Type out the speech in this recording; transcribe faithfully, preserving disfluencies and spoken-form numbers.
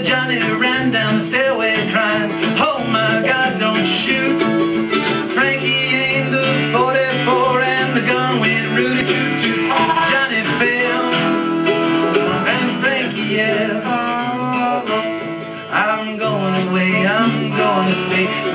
Johnny ran down the stairway crying, oh my God, don't shoot. Frankie aimed the forty-four and the gun went rooty-toot-toot. Johnny fell and Frankie yelled, I'm going away, I'm going away.